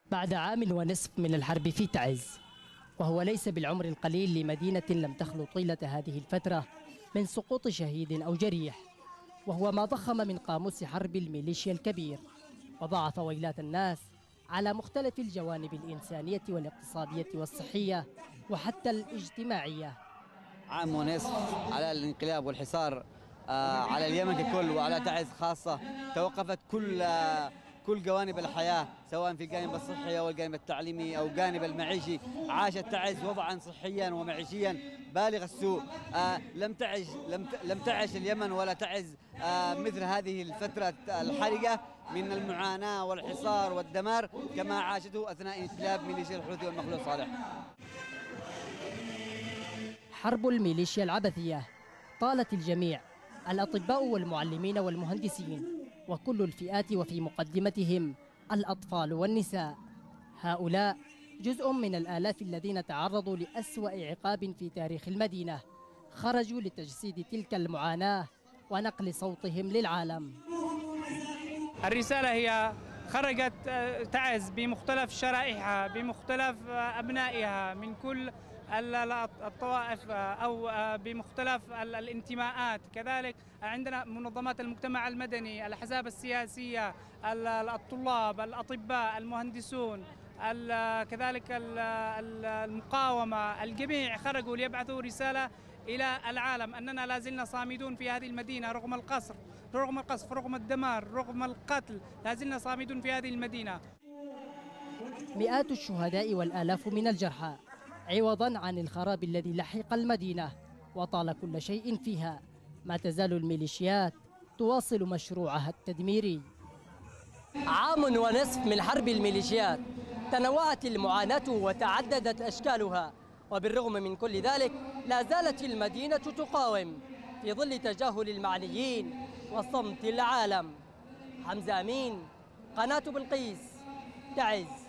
بعد عام ونصف من الحرب في تعز، وهو ليس بالعمر القليل لمدينة لم تخلو طيلة هذه الفترة من سقوط شهيد أو جريح، وهو ما ضخم من قاموس حرب الميليشيا الكبير وضاعف ويلات الناس على مختلف الجوانب الإنسانية والاقتصادية والصحية وحتى الاجتماعية. عام ونصف على الانقلاب والحصار على اليمن ككل وعلى تعز خاصة. توقفت كل جوانب الحياة، سواء في الجانب الصحي أو الجانب التعليمي أو الجانب المعيشي. عاشت تعز وضعا صحيا ومعيشيا بالغ السوء. لم تعش اليمن ولا تعز مثل هذه الفترة الحرجة من المعاناة والحصار والدمار كما عاشته أثناء انقلاب ميليشيا الحوثي والمخلوع صالح. حرب الميليشيا العبثية طالت الجميع، الأطباء والمعلمين والمهندسين وكل الفئات، وفي مقدمتهم الأطفال والنساء. هؤلاء جزء من الآلاف الذين تعرضوا لأسوأ عقاب في تاريخ المدينة، خرجوا لتجسيد تلك المعاناة ونقل صوتهم للعالم. الرسالة هي خرجت تعز بمختلف شرائحها، بمختلف أبنائها من كل الطوائف أو بمختلف الانتماءات. كذلك عندنا منظمات المجتمع المدني، الأحزاب السياسية، الطلاب، الأطباء، المهندسون، كذلك المقاومة. الجميع خرجوا ليبعثوا رسالة إلى العالم أننا لازلنا صامدون في هذه المدينة رغم القصف، رغم الدمار، رغم القتل، لازلنا صامدون في هذه المدينة. مئات الشهداء والآلاف من الجرحى عوضا عن الخراب الذي لحق المدينة وطال كل شيء فيها. ما تزال الميليشيات تواصل مشروعها التدميري. عام ونصف من حرب الميليشيات، تنوعت المعاناة وتعددت أشكالها، وبالرغم من كل ذلك لا زالت المدينة تقاوم في ظل تجاهل المعنيين وصمت العالم. حمزة أمين، قناة بلقيس، تعز.